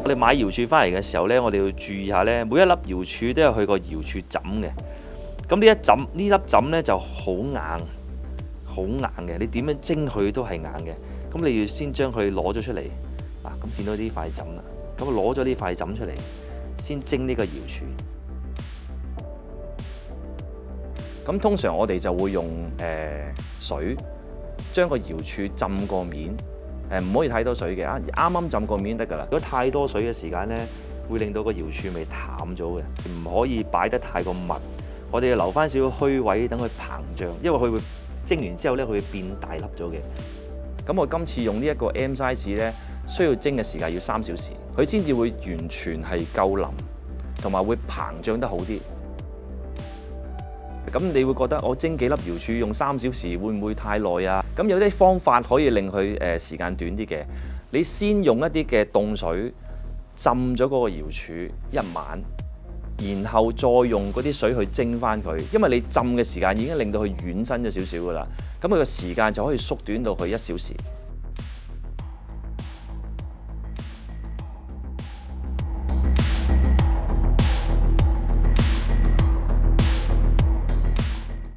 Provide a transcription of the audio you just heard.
我哋買瑤柱翻嚟嘅時候呢，我哋要注意下呢，每一粒瑤柱都有佢個瑤柱枕嘅。咁呢粒枕呢就好硬，好硬嘅。你點樣蒸佢都係硬嘅。咁你要先將佢攞咗出嚟。嗱，咁見到呢塊枕啦，咁攞咗呢塊枕出嚟，先蒸呢個瑤柱。咁通常我哋就會用水將個瑤柱浸個面，唔可以太多水嘅，啱啱浸個面得㗎啦。如果太多水嘅時間呢，會令到個瑤柱味淡咗嘅，唔可以擺得太過密。我哋要留翻少少虛位，等佢膨脹，因為佢會蒸完之後呢，佢會變大粒咗嘅。咁我今次用呢一個 M size 呢，需要蒸嘅時間要3小時，佢先至會完全係夠腍，同埋會膨脹得好啲。咁你會覺得我蒸幾粒瑤柱用3小時會唔會太耐啊？咁有啲方法可以令佢時間短啲嘅。你先用一啲嘅凍水浸咗嗰個瑤柱一晚，然後再用嗰啲水去蒸翻佢。因為你浸嘅時間已經令到佢軟身咗少少噶啦，咁佢個時間就可以縮短到去1小時。